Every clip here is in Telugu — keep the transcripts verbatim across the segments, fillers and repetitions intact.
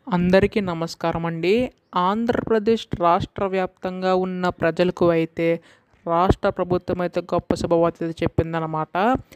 అందరికీ నమస్కారం అండి. ఆంధ్రప్రదేశ్ రాష్ట్ర వ్యాప్తంగా ఉన్న ప్రజలకు అయితే రాష్ట్ర ప్రభుత్వం అయితే గొప్ప శుభవార్త అయితే చెప్పిందనమాట.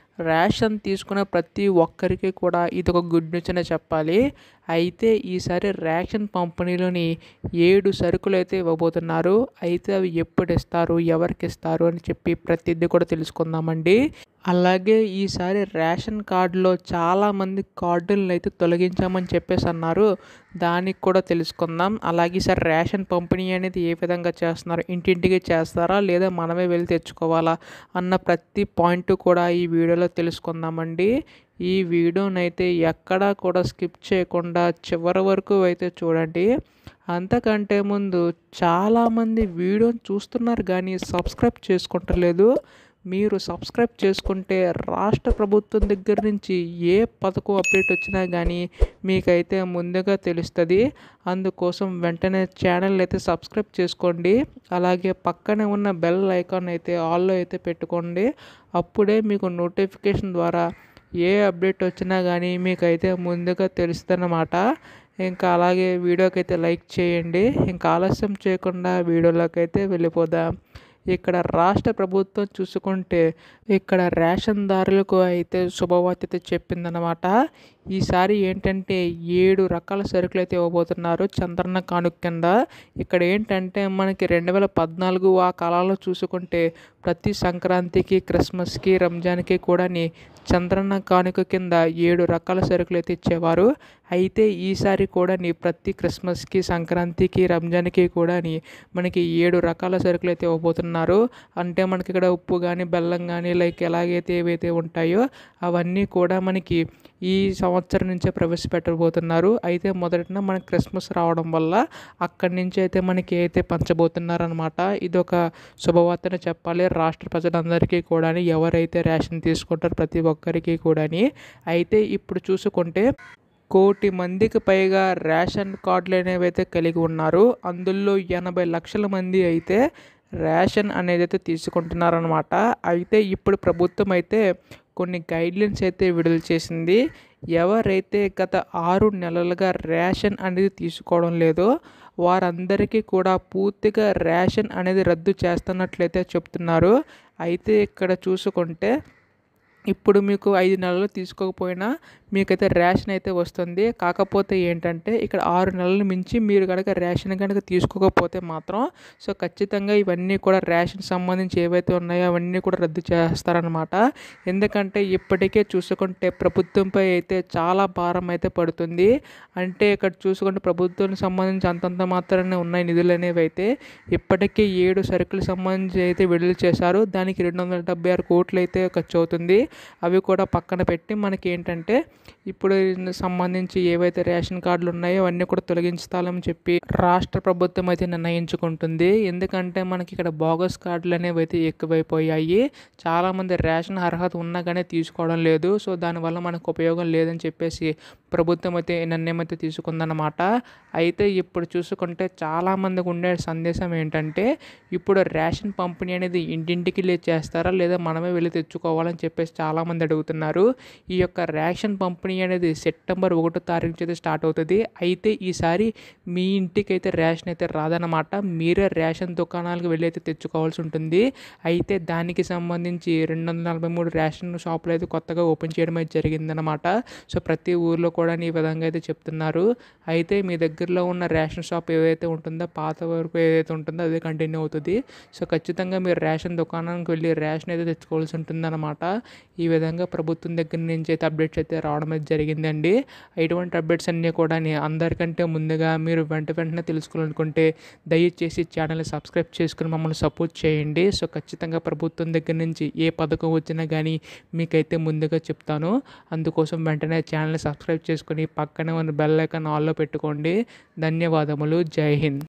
రేషన్ తీసుకునే ప్రతి ఒక్కరికి కూడా ఇదొక గుడ్ న్యూస్ అనే చెప్పాలి. అయితే ఈసారి రేషన్ పంపిణీలోని ఏడు సరుకులు అయితే ఇవ్వబోతున్నారు. అయితే అవి ఎప్పుడు ఇస్తారు, ఎవరికి ఇస్తారు అని చెప్పి ప్రతిదీ కూడా తెలుసుకుందామండి. అలాగే ఈసారి రేషన్ కార్డులో చాలామంది కార్డులను అయితే తొలగించామని చెప్పేసి అన్నారు. దానికి కూడా తెలుసుకుందాం. అలాగే ఈసారి రేషన్ పంపిణీ అనేది ఏ విధంగా చేస్తున్నారు, ఇంటింటికి చేస్తారా లేదా మనమే వెళ్ళి తెచ్చుకోవాలా అన్న ప్రతి పాయింట్ కూడా ఈ వీడియోలో తెలుసుకుందామండి. ఈ వీడియోనైతే ఎక్కడా కూడా స్కిప్ చేయకుండా చివరి వరకు అయితే చూడండి. అంతకంటే ముందు చాలామంది వీడియోని చూస్తున్నారు కానీ సబ్స్క్రైబ్ చేసుకుంటలేదు. మీరు సబ్స్క్రైబ్ చేసుకుంటే రాష్ట్ర ప్రభుత్వం దగ్గర నుంచి ఏ పథకం అప్డేట్ వచ్చినా కానీ మీకైతే ముందుగా తెలుస్తుంది. అందుకోసం వెంటనే ఛానల్ అయితే సబ్స్క్రైబ్ చేసుకోండి. అలాగే పక్కనే ఉన్న బెల్ ఐకాన్ అయితే ఆల్లో అయితే పెట్టుకోండి. అప్పుడే మీకు నోటిఫికేషన్ ద్వారా ఏ అప్డేట్ వచ్చినా కానీ మీకైతే ముందుగా తెలుస్తుంది అన్నమాట. ఇంకా అలాగే వీడియోకి అయితే లైక్ చేయండి. ఇంకా ఆలస్యం చేయకుండా వీడియోలోకి అయితే వెళ్ళిపోదాం. ఇక్కడ రాష్ట్ర ప్రభుత్వం చూసుకుంటే ఇక్కడ రేషన్దారులకు అయితే శుభవార్త అయితే చెప్పిందనమాట. ఈసారి ఏంటంటే ఏడు రకాల సరుకులు అయితే ఇవ్వబోతున్నారు చంద్రన్న కానుక కింద. ఇక్కడ ఏంటంటే మనకి రెండు వేల పద్నాలుగు ఆ కాలంలో చూసుకుంటే ప్రతి సంక్రాంతికి, క్రిస్మస్కి, రంజాన్కి కూడా చంద్రన్న కానుక కింద ఏడు రకాల సరుకులు అయితే ఇచ్చేవారు. అయితే ఈసారి కూడా ప్రతి క్రిస్మస్కి, సంక్రాంతికి, రంజాన్కి కూడా మనకి ఏడు రకాల సరుకులు అయితే ఇవ్వబోతున్నారు. అంటే మనకి ఇక్కడ ఉప్పు కానీ, బెల్లం కానీ, లైక్ ఎలాగైతే ఏవైతే ఉంటాయో అవన్నీ కూడా మనకి ఈ సంవత్సరం నుంచే ప్రవేశపెట్టబోతున్నారు. అయితే మొదటిన మనకి క్రిస్మస్ రావడం వల్ల అక్కడి నుంచి అయితే మనకి అయితే పంచబోతున్నారు అనమాట. ఇది ఒక శుభవార్తనే చెప్పాలి రాష్ట్ర ప్రజలందరికీ కూడా, ఎవరైతే రేషన్ తీసుకుంటారో ప్రతి ఒక్కరికి కూడా. అయితే ఇప్పుడు చూసుకుంటే కోటి మందికి పైగా రేషన్ కార్డులు అనేవి అయితే కలిగి ఉన్నారు. అందులో ఎనభై లక్షల మంది అయితే రేషన్ అనేది అయితే తీసుకుంటున్నారనమాట. అయితే ఇప్పుడు ప్రభుత్వం అయితే కొన్ని గైడ్లైన్స్ అయితే విడుదల చేసింది. ఎవరైతే గత ఆరు నెలలుగా రేషన్ అనేది తీసుకోవడం లేదో వారందరికీ కూడా పూర్తిగా రేషన్ అనేది రద్దు చేస్తున్నట్లయితే చెప్తున్నారు. అయితే ఇక్కడ చూసుకుంటే ఇప్పుడు మీకు ఐదు నెలలు తీసుకోకపోయినా మీకైతే రేషన్ అయితే వస్తుంది. కాకపోతే ఏంటంటే ఇక్కడ ఆరు నెలల మించి మీరు కనుక రేషన్ కనుక తీసుకోకపోతే మాత్రం సో ఖచ్చితంగా ఇవన్నీ కూడా రేషన్ సంబంధించి ఏవైతే ఉన్నాయో అవన్నీ కూడా రద్దు చేస్తారనమాట. ఎందుకంటే ఇప్పటికే చూసుకుంటే ప్రభుత్వంపై అయితే చాలా భారం అయితే పడుతుంది. అంటే ఇక్కడ చూసుకుంటే ప్రభుత్వానికి సంబంధించి అంతంత మాత్రమే ఉన్నాయి నిధులు అనేవి. అయితే ఇప్పటికే ఏడు సరుకులకు సంబంధించి అయితే విడుదల చేశారు. దానికి రెండు వందల డెబ్బై ఆరు కోట్లు అయితే ఖర్చు అవుతుంది. అవి కూడా పక్కన పెట్టి మనకి ఏంటంటే ఇప్పుడు సంబంధించి ఏవైతే రేషన్ కార్డులు ఉన్నాయో అవన్నీ కూడా తొలగించాలని చెప్పి రాష్ట్ర ప్రభుత్వం అయితే నిర్ణయించుకుంటుంది. ఎందుకంటే మనకి ఇక్కడ బోగస్ కార్డులు అనేవి అయితే ఎక్కువైపోయాయి. చాలామంది రేషన్ అర్హత ఉన్నా కానీ తీసుకోవడం లేదు. సో దానివల్ల మనకు ఉపయోగం లేదని చెప్పేసి ప్రభుత్వం అయితే నిర్ణయం అయితే తీసుకుందన్నమాట. అయితే ఇప్పుడు చూసుకుంటే చాలామందికి ఉండే సందేశం ఏంటంటే ఇప్పుడు రేషన్ పంపిణీ అనేది ఇంటింటికి చేస్తారా లేదా మనమే వెళ్ళి తెచ్చుకోవాలని చెప్పేసి చాలామంది అడుగుతున్నారు. ఈ యొక్క రేషన్ పంపిణీ అనేది సెప్టెంబర్ ఒకటో తారీఖు అయితే స్టార్ట్ అవుతుంది. అయితే ఈసారి మీ ఇంటికి అయితే రేషన్ అయితే రాదన్నమాట. మీరే రేషన్ దుకాణాలకు వెళ్ళి అయితే తెచ్చుకోవాల్సి ఉంటుంది. అయితే దానికి సంబంధించి రెండు వందల నలభై మూడు రేషన్ షాపులు అయితే కొత్తగా ఓపెన్ చేయడం అయితే జరిగిందనమాట. సో ప్రతి ఊర్లో కూడా ఈ విధంగా అయితే చెప్తున్నారు. అయితే మీ దగ్గరలో ఉన్న రేషన్ షాప్ ఏదైతే ఉంటుందో పాత వరకు ఏదైతే ఉంటుందో అదే కంటిన్యూ అవుతుంది. సో ఖచ్చితంగా మీరు రేషన్ దుకాణానికి వెళ్ళి రేషన్ అయితే తెచ్చుకోవాల్సి ఉంటుందన్నమాట. ఈ విధంగా ప్రభుత్వం దగ్గర నుంచి అయితే అప్డేట్స్ అయితే రావడం అయితే జరిగిందండి. ఇటువంటి అప్డేట్స్ అన్నీ కూడా అందరికంటే ముందుగా మీరు వెంట వెంటనే తెలుసుకోవాలనుకుంటే దయచేసి ఛానల్ని సబ్స్క్రైబ్ చేసుకుని మమ్మల్ని సపోర్ట్ చేయండి. సో ఖచ్చితంగా ప్రభుత్వం దగ్గర నుంచి ఏ పథకం వచ్చినా కానీ మీకైతే ముందుగా చెప్తాను. అందుకోసం వెంటనే ఛానల్ని సబ్స్క్రైబ్ చేసుకుని పక్కనే ఉన్న బెల్ ఐకాన్ ఆల్లో పెట్టుకోండి. ధన్యవాదములు. జై హింద్.